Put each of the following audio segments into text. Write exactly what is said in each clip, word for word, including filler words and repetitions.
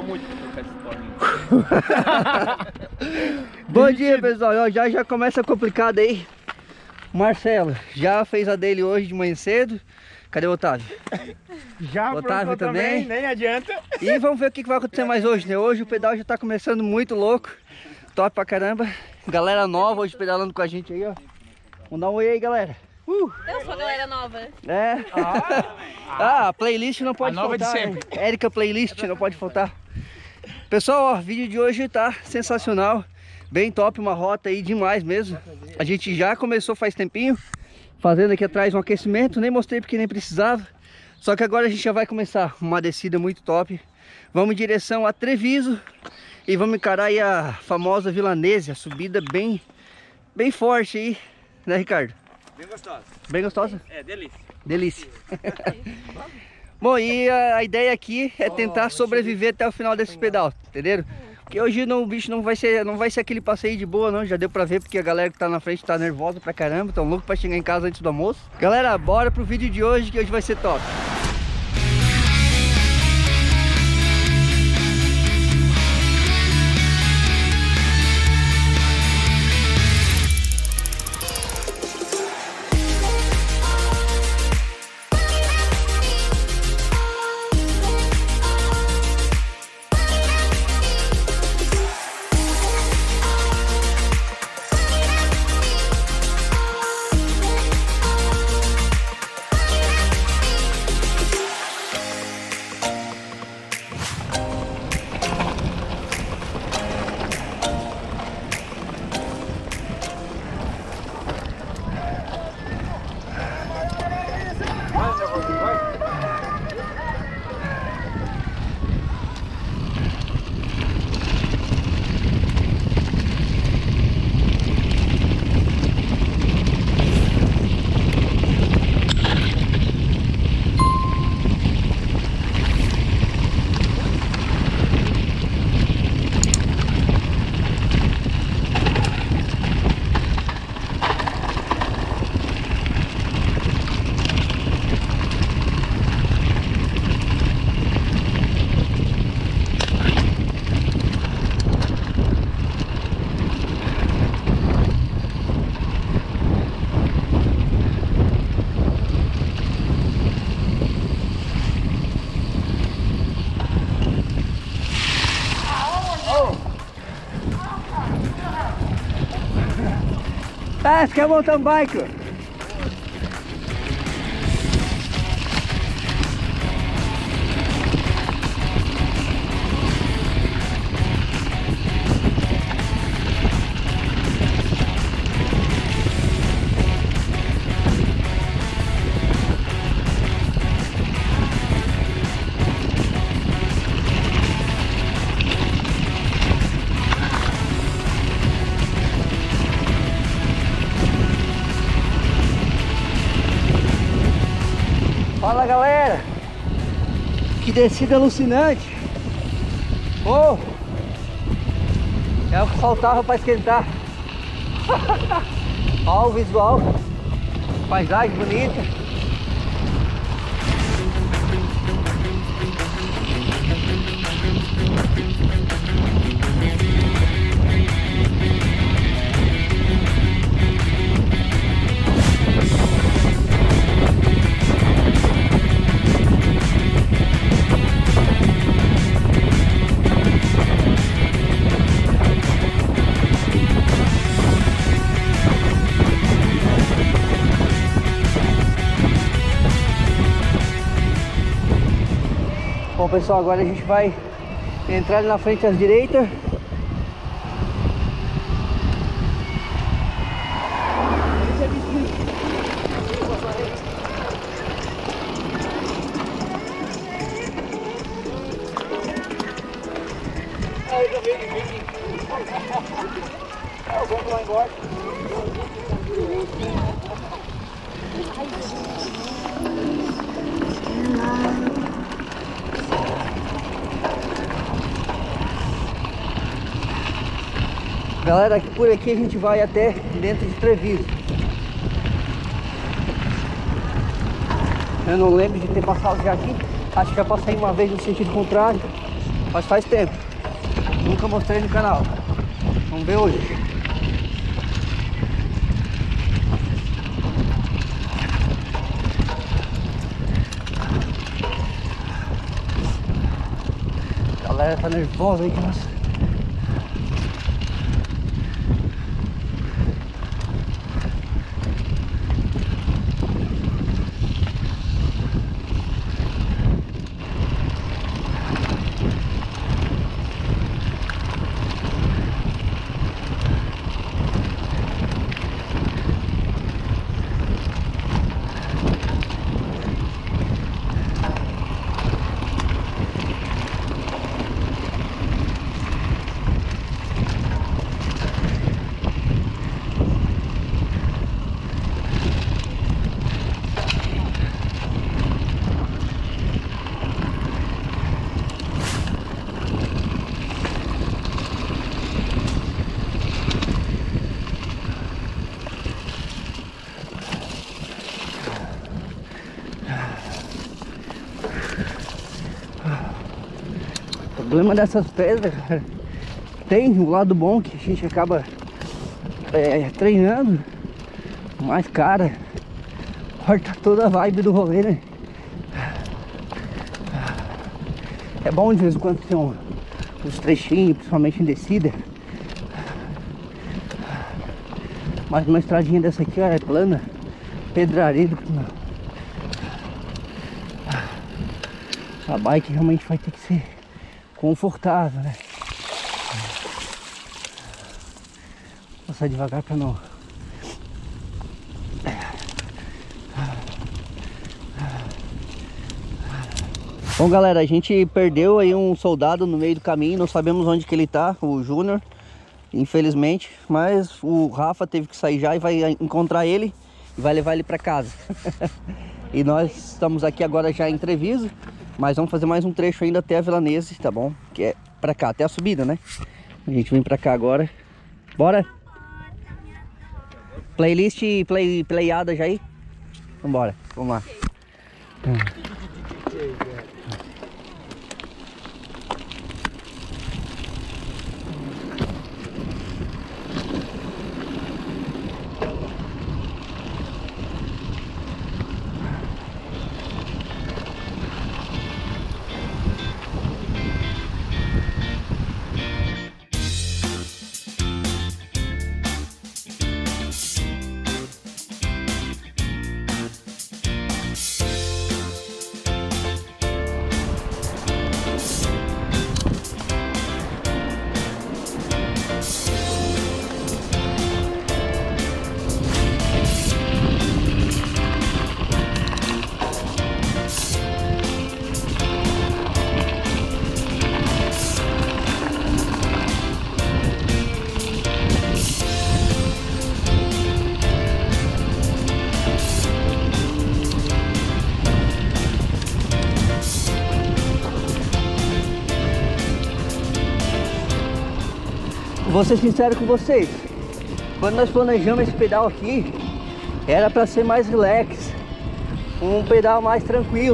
muito com essa historinha. Bom dia, pessoal. Ó, já já começa complicado aí. Marcelo já fez a dele hoje de manhã cedo. Cadê o Otávio? Já Otávio também. também, nem adianta. E vamos ver o que vai acontecer mais hoje, né? Hoje o pedal já tá começando muito louco. Top pra caramba. Galera nova hoje pedalando com a gente aí, ó. Vamos dar um oi aí, galera. Uh. Eu sou a galera nova. É. Ah, ah, a playlist não pode a nova faltar. de sempre. Né? Érica Playlist não pode faltar. Pessoal, ó, o vídeo de hoje tá sensacional. Bem top, uma rota aí demais mesmo. A gente já começou faz tempinho, fazendo aqui atrás um aquecimento. Nem mostrei porque nem precisava. Só que agora a gente já vai começar uma descida muito top. Vamos em direção a Treviso. E vamos encarar aí a famosa Vilanésia. Subida bem, bem forte aí, né, Ricardo? Bem gostosa. Bem gostosa? É, delícia. Delícia. Bom, e a, a ideia aqui é tentar sobreviver até o final desse pedal, entenderam? Porque hoje não, o bicho não vai ser, não vai ser aquele passeio de boa não, já deu pra ver porque a galera que tá na frente tá nervosa pra caramba, tão louco pra chegar em casa antes do almoço. Galera, bora pro vídeo de hoje que hoje vai ser top. Ah, você quer mountain bike? Fala, galera, que descida alucinante. Oh, é o que faltava para esquentar. Olha o visual, paisagem bonita. Bom, pessoal, agora a gente vai entrar na frente à direita. Vamos lá embora. Galera, aqui por aqui a gente vai até dentro de Treviso. Eu não lembro de ter passado já aqui. Acho que já passei uma vez no sentido contrário. Mas faz tempo. Nunca mostrei no canal. Vamos ver hoje. A galera tá nervosa aí, nossa. O problema dessas pedras, cara, tem o lado bom que a gente acaba é, treinando, mas cara, corta toda a vibe do rolê, né? É bom de vez em quando ter um, uns trechinhos, principalmente em descida, mas uma estradinha dessa aqui, ó, é plana, pedrarido, a bike realmente vai ter que ser confortável, né? Vou passar devagar pra não. Bom, galera, a gente perdeu aí um soldado no meio do caminho, não sabemos onde que ele tá, o Júnior, infelizmente, mas o Rafa teve que sair já e vai encontrar ele e vai levar ele pra casa. E nós estamos aqui agora já em Treviso, mas vamos fazer mais um trecho ainda até a Vilanese, tá bom? Que é pra cá, até a subida, né? A gente vem pra cá agora. Bora? Playlist play, playada já aí? Vambora, vamos lá. Hum. Vou ser sincero com vocês, quando nós planejamos esse pedal aqui, era para ser mais relax, um pedal mais tranquilo,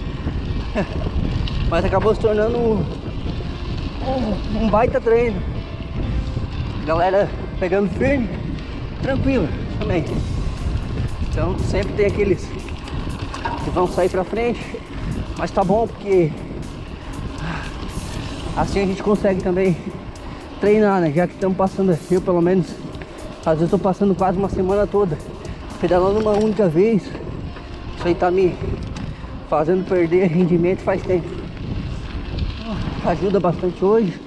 mas acabou se tornando um, um, um baita treino. Galera pegando firme, tranquilo também. Então sempre tem aqueles que vão sair pra frente, mas tá bom porque assim a gente consegue também treinar, né? Já que estamos passando, eu pelo menos, às vezes estou passando quase uma semana toda pedalando uma única vez. Isso aí tá me fazendo perder rendimento faz tempo. Ajuda bastante hoje.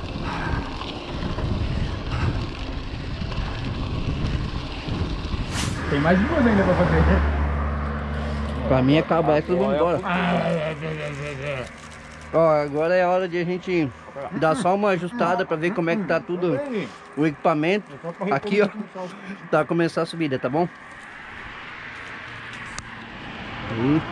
Tem mais duas ainda pra fazer. Pra mim acaba essa e vamos embora. Ó, agora é a hora de a gente dar só uma ajustada pra ver como é que tá tudo o equipamento. Aqui, ó, tá começar a subida, tá bom? Aí.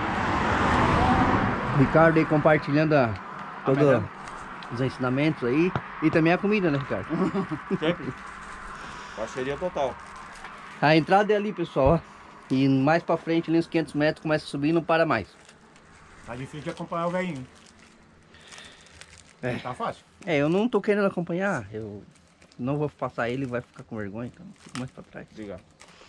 Ricardo aí compartilhando a, todos os ensinamentos aí. E também a comida, né, Ricardo? Sempre. Parceria total. A entrada é ali, pessoal, ó. E mais pra frente, ali uns quinhentos metros, começa a subir e não para mais. Tá difícil de acompanhar o velhinho. É. Tá fácil. É, eu não tô querendo acompanhar. Eu não vou passar ele, vai ficar com vergonha, então fico mais pra trás. Obrigado.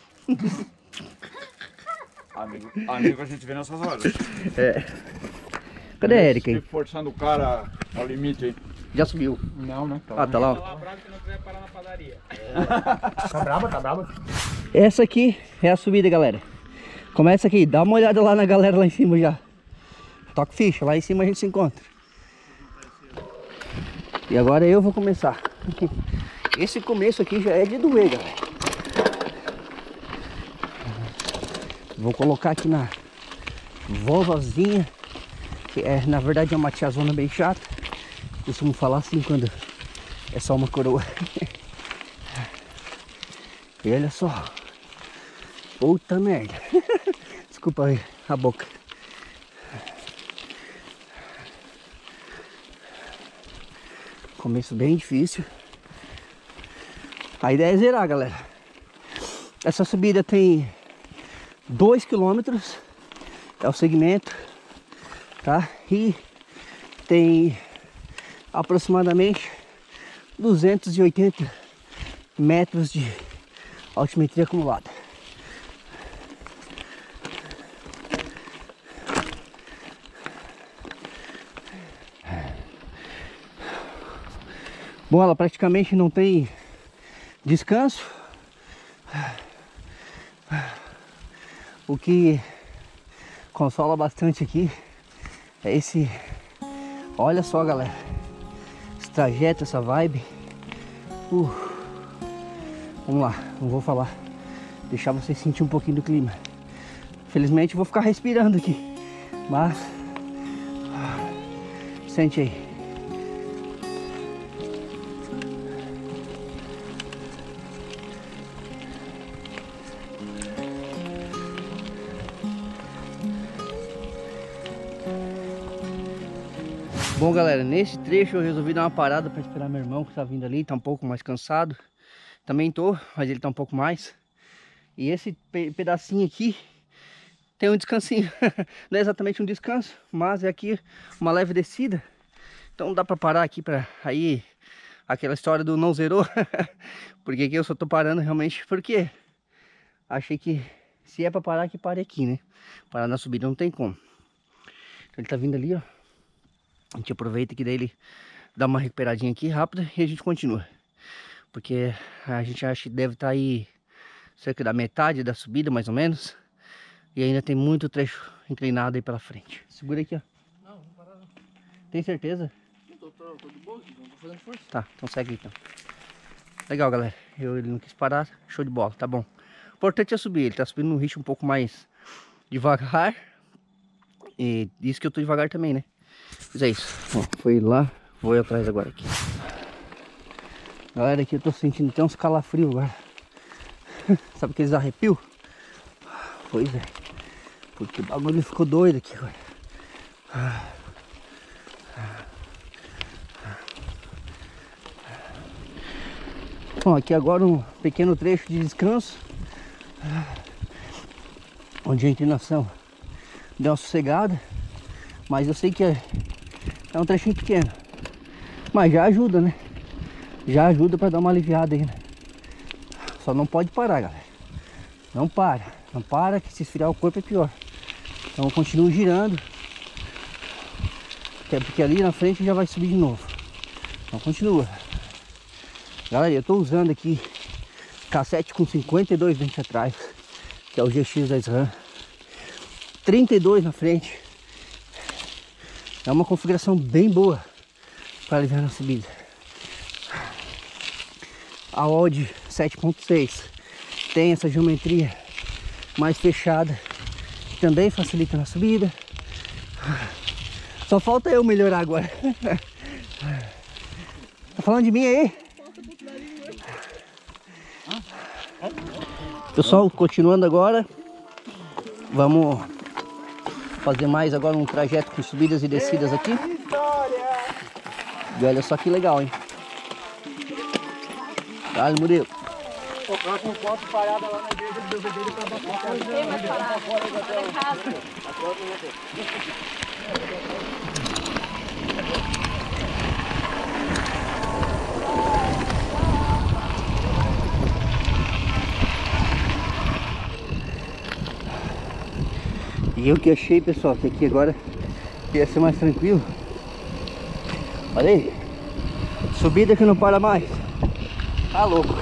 amigo, amigo a gente vê nessas horas. É. Cadê a Erika, hein? Forçando o cara ao limite aí. Já subiu. Não, não. Tá, Ah, tá lá, ó. Tá bravo que não quiser parar na padaria. tá braba, tá braba. Essa aqui é a subida, galera. Começa aqui, dá uma olhada lá na galera lá em cima já. Toca ficha, lá em cima a gente se encontra. E agora eu vou começar. Esse começo aqui já é de doer, galera. Vou colocar aqui na vovozinha, que é, na verdade é uma tiazona bem chata. Costumo falar assim quando é só uma coroa. E olha só. Puta merda. Desculpa aí a boca. Começo bem difícil. A ideia é zerar, galera. Essa subida tem dois quilômetros. É o segmento, tá? E tem aproximadamente duzentos e oitenta metros de altimetria acumulada. Bom, ela praticamente não tem descanso, o que consola bastante aqui é esse, olha só, galera, esse trajeto, essa vibe. uh, vamos lá, não vou falar, deixar vocês sentir um pouquinho do clima. Infelizmente eu vou ficar respirando aqui, mas sente aí. Bom, galera, nesse trecho eu resolvi dar uma parada para esperar meu irmão que tá vindo ali, tá um pouco mais cansado. Também tô, mas ele tá um pouco mais. E esse pe pedacinho aqui tem um descansinho. Não é exatamente um descanso, mas é aqui uma leve descida. Então dá para parar aqui para aí aquela história do não zerou. Porque aqui eu só tô parando realmente porque achei que se é para parar, que pare aqui, né? Parar na subida não tem como. Então ele tá vindo ali, ó. A gente aproveita que daí ele dá uma recuperadinha aqui rápida e a gente continua. Porque a gente acha que deve estar aí cerca da metade da subida, mais ou menos. E ainda tem muito trecho inclinado aí pela frente. Segura aqui, ó. Não, não parar não. Tem certeza? Não tô, tô, tô de boa aqui, não tô fazendo força. Tá, então segue então. Legal, galera. Eu, ele não quis parar, show de bola, tá bom. O importante é subir, ele tá subindo num ritmo um pouco mais devagar. E isso que eu tô devagar também, né? Mas é isso. Ó, foi lá, vou ir atrás agora aqui. Galera, aqui eu tô sentindo até uns calafrios agora. Sabe aqueles arrepios? Pois é. Porque o bagulho ficou doido aqui agora. Bom, aqui agora um pequeno trecho de descanso, onde a inclinação deu uma sossegada. Mas eu sei que é, é um trechinho pequeno, mas já ajuda, né? Já ajuda para dar uma aliviada aí, né? Só não pode parar, galera. Não para, não para, que se esfriar o corpo é pior. Então eu continuo girando, até porque ali na frente já vai subir de novo. Então continua. Galera, eu tô usando aqui cassete com cinquenta e dois dentes atrás, que é o G X da SRAM, trinta e dois na frente. É uma configuração bem boa para aliviar na subida. A Audi sete ponto seis tem essa geometria mais fechada, que também facilita na subida. Só falta eu melhorar agora. Tá falando de mim aí? Pessoal, continuando agora, vamos fazer mais agora um trajeto com subidas e descidas aqui. E olha só que legal, hein? Dale, Murilo. O próximo ponto parada lá na igreja do Deus para baixar. Quem vai parar? Vai em casa. E eu que achei, pessoal, que aqui agora ia ser mais tranquilo. Olha aí. Subida que não para mais. Tá louco.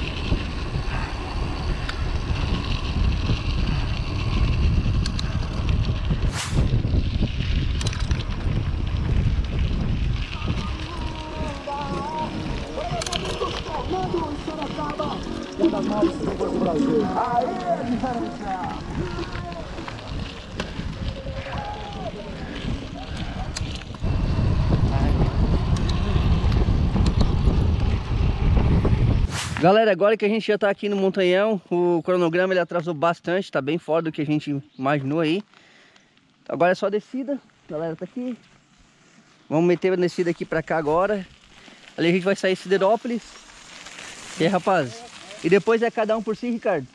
Galera, agora que a gente já tá aqui no Montanhão, o cronograma ele atrasou bastante, tá bem fora do que a gente imaginou aí. Agora é só descida, a galera tá aqui. Vamos meter a descida aqui pra cá agora. Ali a gente vai sair Siderópolis. E aí, rapaz? E depois é cada um por si, Ricardo?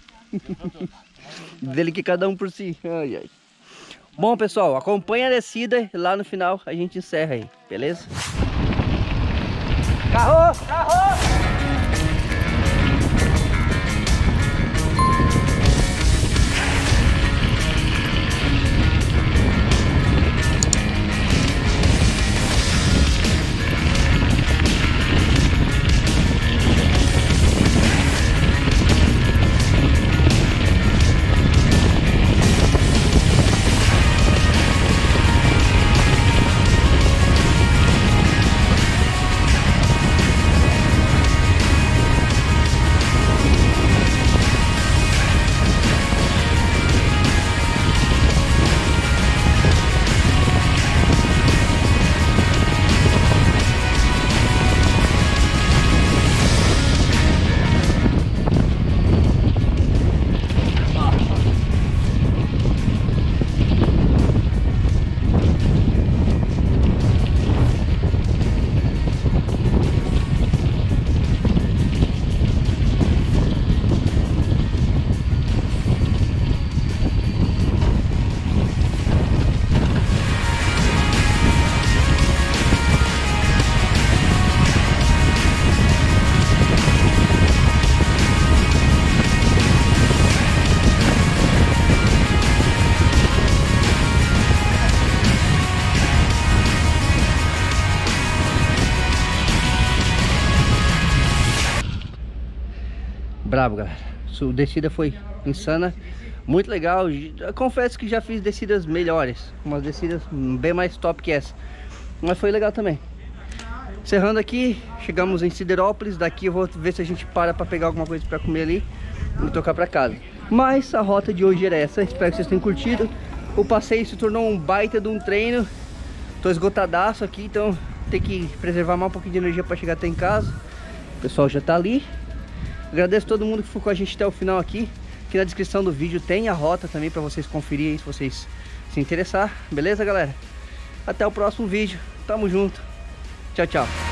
Dele que cada um por si. Ai, ai. Bom, pessoal, acompanha a descida e lá no final a gente encerra aí, beleza? Carro! Carro! Brabo, galera. A descida foi insana, muito legal. Eu confesso que já fiz descidas melhores, umas descidas bem mais top que essa, mas foi legal também. Encerrando aqui, chegamos em Siderópolis. Daqui eu vou ver se a gente para para pegar alguma coisa para comer ali e tocar para casa. Mas a rota de hoje era essa. Espero que vocês tenham curtido. O passeio se tornou um baita de um treino. Tô esgotadaço aqui, então tem que preservar mais um pouquinho de energia para chegar até em casa. O pessoal já tá ali. Agradeço a todo mundo que ficou com a gente até o final aqui. Aqui na descrição do vídeo tem a rota também para vocês conferirem, se vocês se interessar. Beleza, galera? Até o próximo vídeo. Tamo junto. Tchau, tchau.